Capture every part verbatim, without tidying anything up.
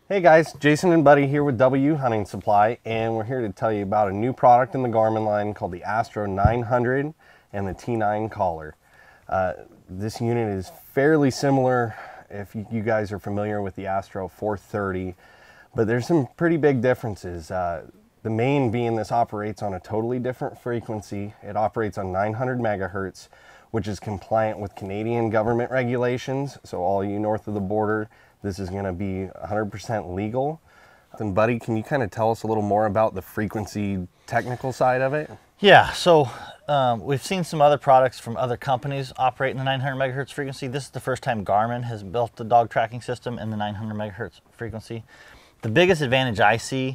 Hey guys, Jason and Buddy here with W Hunting Supply, and we're here to tell you about a new product in the Garmin line called the Astro nine hundred and the T nine collar. Uh, this unit is fairly similar if you guys are familiar with the Astro four thirty, but there's some pretty big differences. Uh, the main being this operates on a totally different frequency. It operates on nine hundred megahertz, which is compliant with Canadian government regulations. So all you north of the border, this is going to be one hundred percent legal. And Buddy, can you kind of tell us a little more about the frequency technical side of it? Yeah, so um, we've seen some other products from other companies operate in the nine hundred megahertz frequency. This is the first time Garmin has built the dog tracking system in the nine hundred megahertz frequency. The biggest advantage I see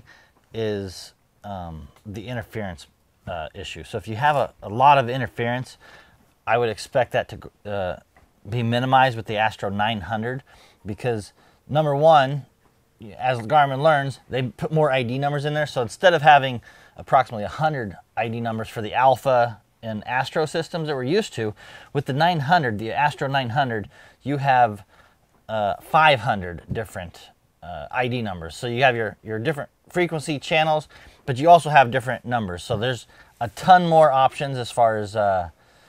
is um, the interference uh, issue. So if you have a, a lot of interference, I would expect that to uh, be minimized with the Astro nine hundred, because number one, as Garmin learns, they put more I D numbers in there. So instead of having approximately one hundred I D numbers for the Alpha and Astro systems that we're used to, with the nine hundred, the Astro nine hundred, you have uh, five hundred different uh, I D numbers. So you have your, your different frequency channels, but you also have different numbers. So there's a ton more options as far as uh,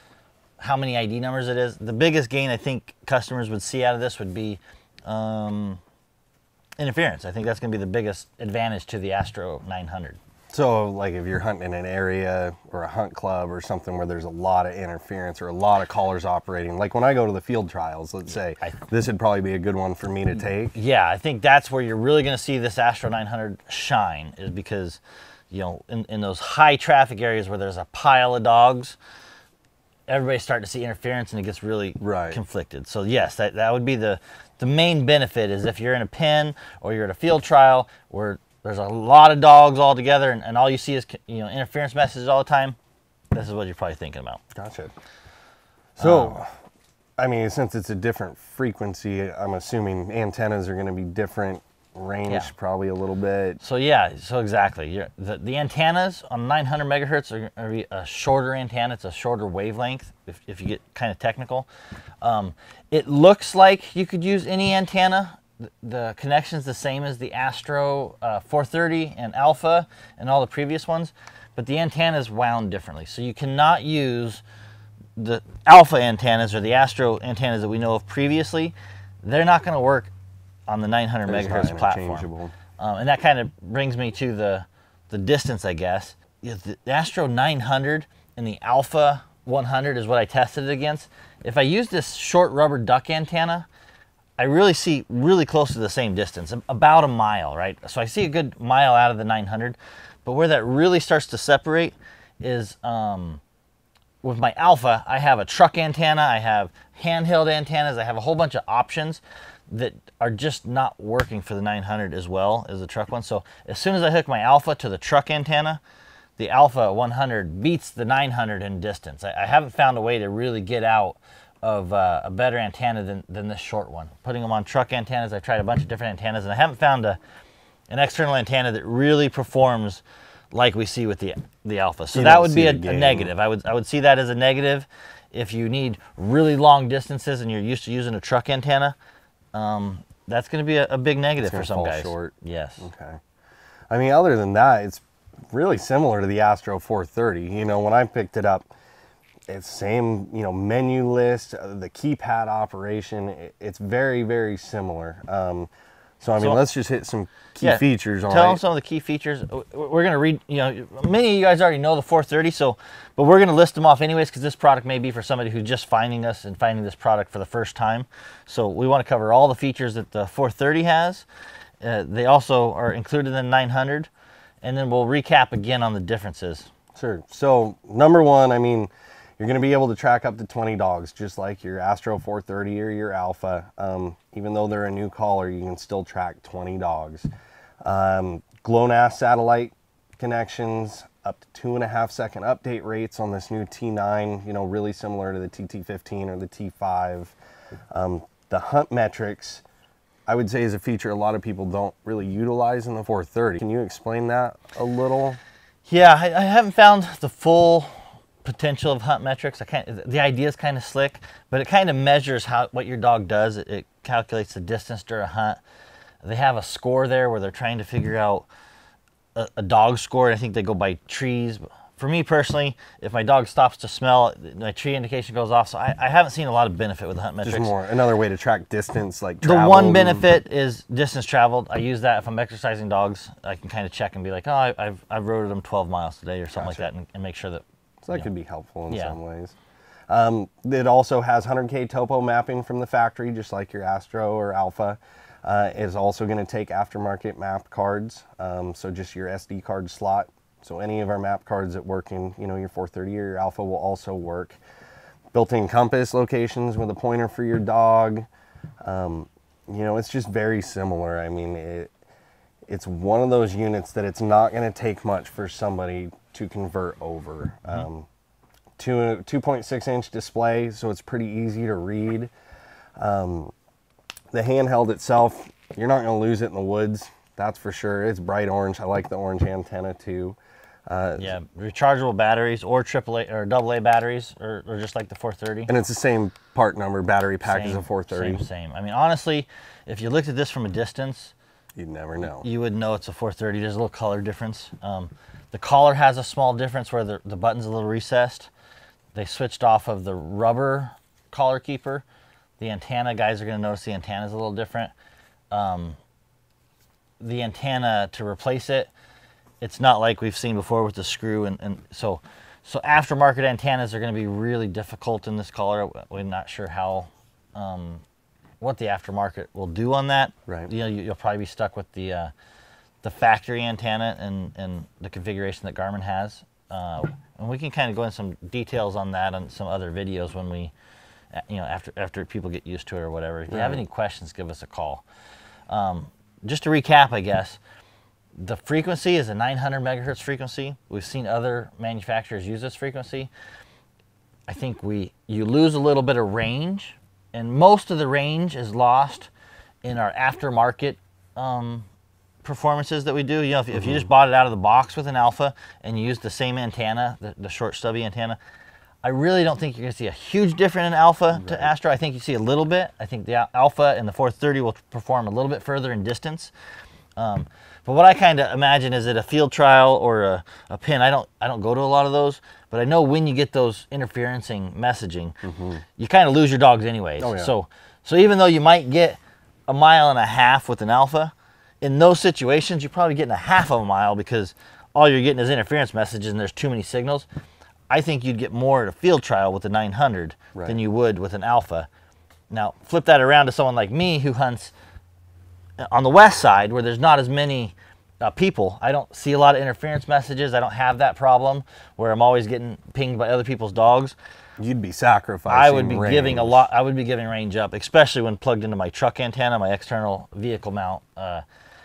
how many I D numbers it is. The biggest gain I think customers would see out of this would be um, interference. I think that's going to be the biggest advantage to the Astro nine hundred. So like if you're hunting in an area or a hunt club or something where there's a lot of interference or a lot of collars operating, like when I go to the field trials, let's say, I, this would probably be a good one for me to take. Yeah, I think that's where you're really going to see this Astro nine hundred shine, is because, you know, in, in those high traffic areas where there's a pile of dogs, everybody's starting to see interference and it gets really right. conflicted. So yes, that, that would be the, the main benefit, is if you're in a pen or you're at a field trial where there's a lot of dogs all together and, and all you see is, you know, interference messages all the time, this is what you're probably thinking about. Gotcha. So, um, I mean, since it's a different frequency, I'm assuming antennas are going to be different, range yeah. probably a little bit. So yeah, so exactly. You're, the, the antennas on nine hundred megahertz are going to be a shorter antenna. It's a shorter wavelength, if, if you get kind of technical. Um, it looks like you could use any antenna. The, the connection's the same as the Astro uh, four thirty and Alpha and all the previous ones, but the antenna is wound differently. So you cannot use the Alpha antennas or the Astro antennas that we know of previously. They're not going to work on the nine hundred megahertz platform. Um, and that kind of brings me to the, the distance, I guess. The Astro nine hundred and the Alpha one hundred is what I tested it against. If I use this short rubber duck antenna, I really see really close to the same distance, about a mile, right? So I see a good mile out of the nine hundred, but where that really starts to separate is um, with my Alpha. I have a truck antenna, I have handheld antennas, I have a whole bunch of options that are just not working for the nine hundred as well as the truck one. So as soon as I hook my Alpha to the truck antenna, the Alpha one hundred beats the nine hundred in distance. I, I haven't found a way to really get out of uh, a better antenna than, than this short one. Putting them on truck antennas, I've tried a bunch of different antennas, and I haven't found a, an external antenna that really performs like we see with the, the Alpha. So you that would be a, a negative. I would, I would see that as a negative. If you need really long distances and you're used to using a truck antenna, Um, that's going to be a, a big negative for some guys. Short. Yes. Okay. I mean, other than that, it's really similar to the Astro four thirty. You know, when I picked it up, it's same, you know, menu list, uh, the keypad operation. It, it's very, very similar. Um, so, I mean, so, let's just hit some key yeah, features. Tell right? them some of the key features. We're going to read, you know, many of you guys already know the four thirty, so, but we're going to list them off anyways, because this product may be for somebody who's just finding us and finding this product for the first time. So we want to cover all the features that the four thirty has. Uh, they also are included in the nine hundred, and then we'll recap again on the differences. Sure. So number one, I mean, you're going to be able to track up to twenty dogs, just like your Astro four thirty or your Alpha. Um, even though they're a new collar, you can still track twenty dogs. Um, GLONASS satellite connections, up to two and a half second update rates on this new T nine, you know, really similar to the T T fifteen or the T five. Um, the hunt metrics, I would say, is a feature a lot of people don't really utilize in the four thirty. Can you explain that a little? Yeah, I, I haven't found the full potential of hunt metrics. I can't, the idea is kind of slick, but it kind of measures how what your dog does. It, it calculates the distance during a hunt. they have a score there where they're trying to figure out a, a dog score. And I think they go by trees. For me personally, if my dog stops to smell, my tree indication goes off. So I, I haven't seen a lot of benefit with the hunt metrics. Just more another way to track distance, like the one benefit is distance traveled. I use that if I'm exercising dogs. I can kind of check and be like, oh, I, I've I've rode them twelve miles today or something gotcha. like that, and, and make sure that. So that could be helpful in yeah. some ways. Um, it also has one hundred K topo mapping from the factory, just like your Astro or Alpha. Uh, it's also going to take aftermarket map cards, um, so just your S D card slot. So any of our map cards that work in, you know, your four thirty or your Alpha will also work. Built-in compass locations with a pointer for your dog. Um, you know, it's just very similar. I mean, it, it's one of those units that it's not going to take much for somebody to convert over. Mm-hmm. um, two, two point six inch display, so it's pretty easy to read. Um, the handheld itself, you're not going to lose it in the woods. That's for sure. It's bright orange. I like the orange antenna too. Uh, yeah, rechargeable batteries or triple A or double A batteries, or, or just like the four thirty. And it's the same part number battery pack same, as a four thirty. Same, same. I mean, honestly, if you looked at this from a distance, you'd never know. You would know it's a four thirty. There's a little color difference. Um, the collar has a small difference where the, the button's a little recessed. They switched off of the rubber collar keeper. The antenna, guys are going to notice the antenna is a little different. Um, the antenna to replace it, it's not like we've seen before with the screw, and, and so so aftermarket antennas are going to be really difficult in this collar. We're not sure how um, what the aftermarket will do on that. Right. You know, you, you'll probably be stuck with the uh, the factory antenna and and the configuration that Garmin has. Uh, and we can kind of go into some details on that on some other videos when we, you know, after after people get used to it or whatever. If you right. have any questions, give us a call. Um, just to recap, I guess. The frequency is a nine hundred megahertz frequency. We've seen other manufacturers use this frequency. I think we you lose a little bit of range, and most of the range is lost in our aftermarket um, performances that we do. You know, if, mm-hmm. if you just bought it out of the box with an Alpha and you use the same antenna, the, the short stubby antenna, I really don't think you're going to see a huge difference in Alpha right. to Astro. I think you see a little bit. I think the Alpha and the four thirty will perform a little bit further in distance. Um, but what I kind of imagine is at a field trial or a, a pin, I don't I don't go to a lot of those, but I know when you get those interferencing messaging, mm-hmm. you kind of lose your dogs anyways. Oh, yeah. So so even though you might get a mile and a half with an Alpha, in those situations you're probably getting a half of a mile because all you're getting is interference messages and there's too many signals. I think you'd get more at a field trial with the nine hundred right. than you would with an Alpha. Now flip that around to someone like me who hunts on the west side where there's not as many uh, people. I don't see a lot of interference messages. I don't have that problem where I'm always getting pinged by other people's dogs. You'd be sacrificing I would be range. giving a lot. I would be giving range up, especially when plugged into my truck antenna, my external vehicle mount. Uh,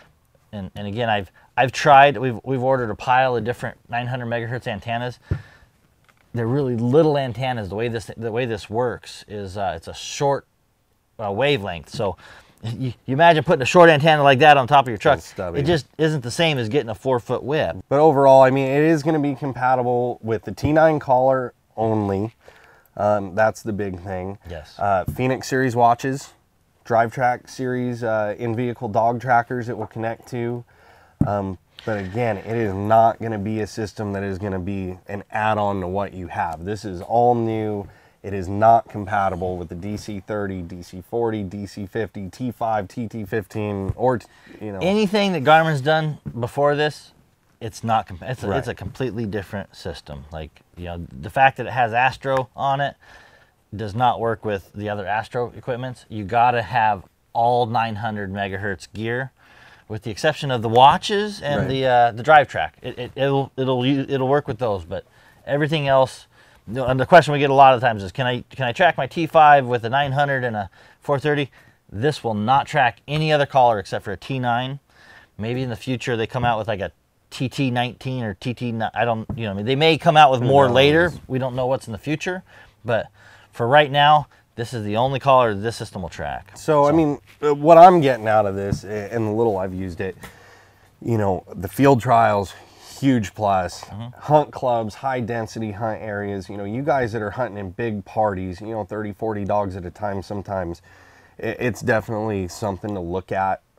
and and again, I've I've tried. We've we've ordered a pile of different nine hundred megahertz antennas. They're really little antennas. The way this the way this works is uh, it's a short uh, wavelength. So you, you imagine putting a short antenna like that on top of your truck. It just isn't the same as getting a four foot whip. But overall, I mean, it is going to be compatible with the T nine collar only. Um, that's the big thing. Yes. Uh, Phoenix series watches, Drive Track series uh, in-vehicle dog trackers it will connect to. Um, but again, it is not going to be a system that is going to be an add-on to what you have. This is all new. It is not compatible with the D C thirty, D C forty, D C fifty, T five, T T fifteen, or, you know. Anything that Garmin's done before this, it's not, it's a, right. it's a completely different system. Like, you know, the fact that it has Astro on it does not work with the other Astro equipments. You got to have all nine hundred megahertz gear, with the exception of the watches and right. the uh, the drive track. It, it, it'll it'll it'll work with those, but everything else. And the question we get a lot of times is, can I can I track my T five with a nine hundred and a four thirty? This will not track any other collar except for a T nine. Maybe in the future they come out with like a T T nineteen or T T. I don't, you know, I mean, they may come out with more later. We don't know what's in the future, but for right now, this is the only collar this system will track. So, so I mean, what I'm getting out of this, and the little I've used it, you know, the field trials, huge plus. Mm-hmm. Hunt clubs, high density hunt areas, you know, you guys that are hunting in big parties, you know, thirty, forty dogs at a time sometimes, it's definitely something to look at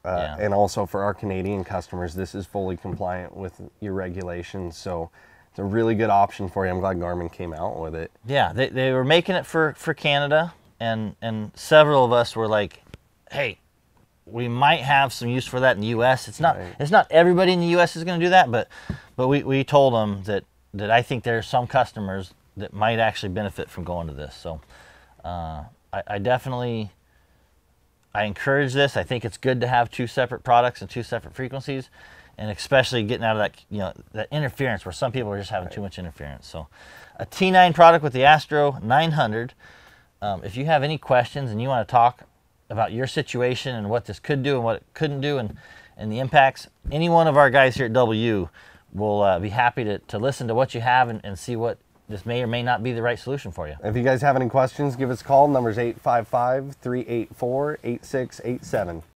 Uh, Yeah. And also for our Canadian customers, this is fully compliant with your regulations. So it's a really good option for you. I'm glad Garmin came out with it. Yeah, they, they were making it for, for Canada, and, and several of us were like, hey, we might have some use for that in the U S. It's not Right. it's not everybody in the U S is going to do that, but but we, we told them that, that I think there are some customers that might actually benefit from going to this. So uh, I, I definitely... I encourage this. I think it's good to have two separate products and two separate frequencies, and especially getting out of that, you know, that interference where some people are just having Right. too much interference. So a T nine product with the Astro nine hundred. Um, if you have any questions and you want to talk about your situation and what this could do and what it couldn't do and, and the impacts, any one of our guys here at W will uh, be happy to, to listen to what you have and, and see what this may or may not be the right solution for you. If you guys have any questions, give us a call. Number's eight five five, three eight four, eight six eight seven.